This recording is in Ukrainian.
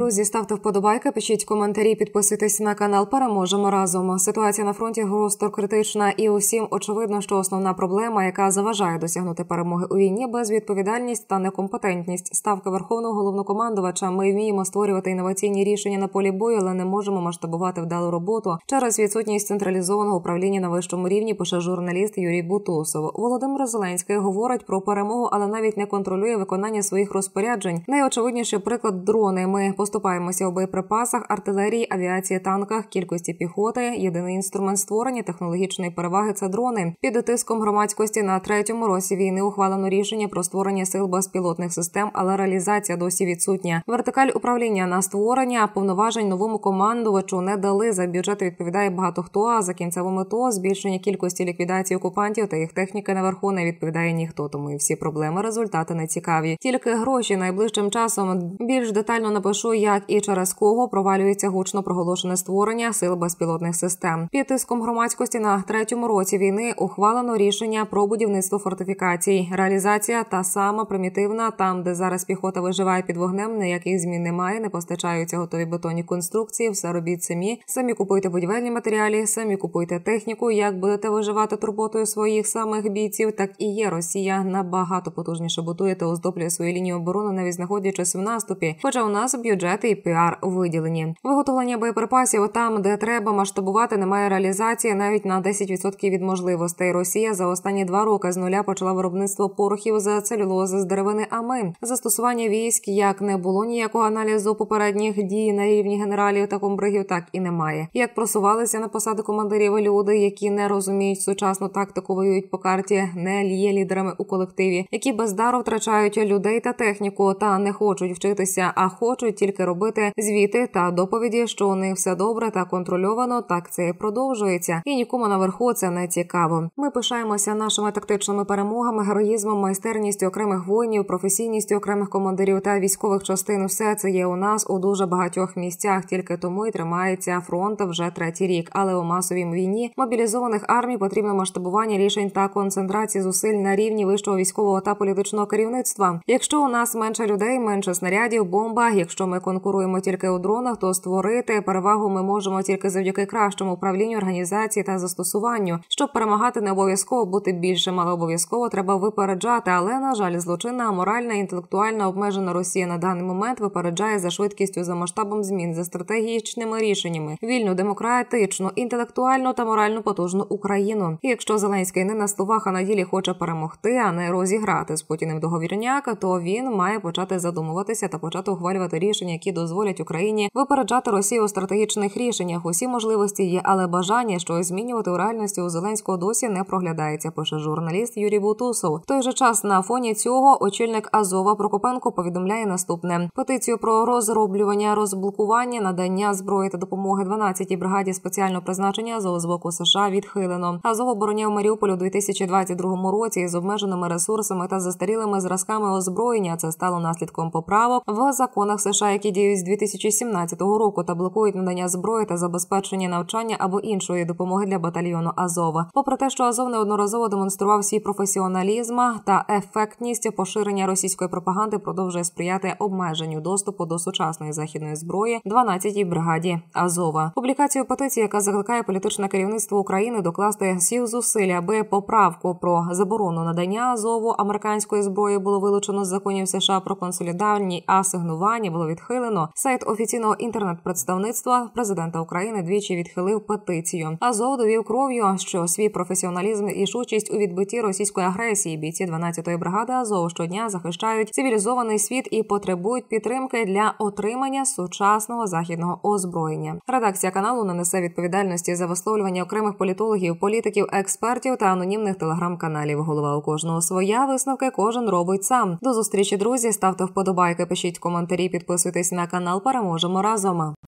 Друзі, ставте вподобайки, пишіть коментарі, підписуйтесь на канал. Переможемо разом. Ситуація на фронті гостро критична і усім очевидно, що основна проблема, яка заважає досягнути перемоги у війні, безвідповідальність та некомпетентність. Ставка Верховного Головнокомандувача. Ми вміємо створювати інноваційні рішення на полі бою, але не можемо масштабувати вдалу роботу через відсутність централізованого управління на вищому рівні, пише журналіст Юрій Бутусов. Володимир Зеленський говорить про перемогу, але навіть не контролює виконання своїх розпоряджень. Найочевидніший приклад – дрони. Ми поступаємося у боєприпасах, артилерії, авіації, танках, кількості піхоти. Єдиний інструмент створення технологічної переваги – це дрони. Під тиском громадськості на третьому році війни ухвалено рішення про створення сил безпілотних систем, але реалізація досі відсутня. Вертикаль управління на створення повноважень новому командувачу не дали. За бюджет відповідає багато хто, а за кінцеву мету – збільшення кількості ліквідації окупантів та їх техніки наверху не відповідає ніхто. Тому і всі проблеми, результати не цікаві. Тільки гроші. Найближчим часом більш детально напишу, як і через кого провалюється гучно проголошене створення сил безпілотних систем. Під тиском громадськості на третьому році війни ухвалено рішення про будівництво фортифікацій. Реалізація та сама примітивна. Там, де зараз піхота виживає під вогнем, ніяких змін немає, не постачаються готові бетонні конструкції, все робіть самі. Самі купуйте будівельні матеріали, самі купуйте техніку. Як будете виживати турботою своїх самих бійців, так і є. Росія набагато потужніше будує та оздоблює свої лінії оборони, навіть знаходячись в наступі. Хоча у нас бюджети і піар виділені. Виготовлення боєприпасів там, де треба масштабувати, немає реалізації навіть на 10% від можливостей. Росія за останні 2 роки з нуля почала виробництво порохів з целюлози з деревини, а ми застосування військ як не було ніякого аналізу попередніх дій на рівні генералів та комбригів, так і немає. Як просувалися на посади командирів люди, які не розуміють сучасну тактику, воюють по карті, не є лідерами у колективі, які бездару втрачають людей та техніку та не хочуть вчитися, а хочуть тільки робити звіти та доповіді, що у них все добре та контрольовано, так це і продовжується. І нікому наверху це не цікаво. Ми пишаємося нашими тактичними перемогами, героїзмом, майстерністю окремих воїнів, професійністю окремих командирів та військових частин. Все це є у нас у дуже багатьох місцях, тільки тому і тримається фронт вже 3-й рік. Але у масовій війні мобілізованих армій потрібно масштабування рішень та концентрації зусиль на рівні вищого військового та політичного керівництва. Якщо у нас менше людей, менше снарядів, бомба, якщо ми конкуруємо тільки у дронах, то створити перевагу ми можемо тільки завдяки кращому управлінню, організації та застосуванню. Щоб перемагати, не обов'язково бути більшим, але обов'язково треба випереджати. Але, на жаль, злочинна, аморальна, інтелектуальна, обмежена Росія на даний момент випереджає за швидкістю, за масштабом змін, за стратегічними рішеннями. Вільну, демократичну, інтелектуальну та морально потужну Україну. І якщо Зеленський не на словах, а на ділі хоче перемогти, а не розіграти з Путіним договірняка, то він має почати задумуватися та почати ухвалювати рішення, які дозволять Україні випереджати Росію у стратегічних рішеннях. Усі можливості є, але бажання щось змінювати у реальності у Зеленського досі не проглядається, пише журналіст Юрій Бутусов. В той же час на фоні цього очільник Азова Прокопенко повідомляє наступне. Петицію про розроблювання, розблокування, надання зброї та допомоги 12-й бригаді спеціального призначення Азов з боку США відхилено. Азов обороняв Маріуполь у 2022 році з обмеженими ресурсами та застарілими зразками озброєння. Це стало наслідком поправок в законах США, які діють з 2017 року та блокують надання зброї та забезпечення навчання або іншої допомоги для батальйону Азова. Попри те, що Азов неодноразово демонстрував свій професіоналізм та ефектність, поширення російської пропаганди продовжує сприяти обмеженню доступу до сучасної західної зброї 12-й бригаді Азова. Публікацію петиції, яка закликає політичне керівництво України докласти всіх зусиль, аби поправку про заборону надання Азову американської зброї було вилучено з законів США про консолідовані асигнування, було відхилено. Сайт офіційного інтернет-представництва президента України двічі відхилив петицію. Азов довів кров'ю, що свій професіоналізм і рішучість у відбитті російської агресії. Бійці 12-ї бригади Азов щодня захищають цивілізований світ і потребують підтримки для отримання сучасного західного озброєння. Редакція каналу не несе відповідальності за висловлювання окремих політологів, політиків, експертів та анонімних телеграм-каналів. Голова у кожного своя, висновки кожен робить сам. До зустрічі, друзі, ставте вподобайки, пишіть коментарі, підписуйтесь на канал, переможемо разом.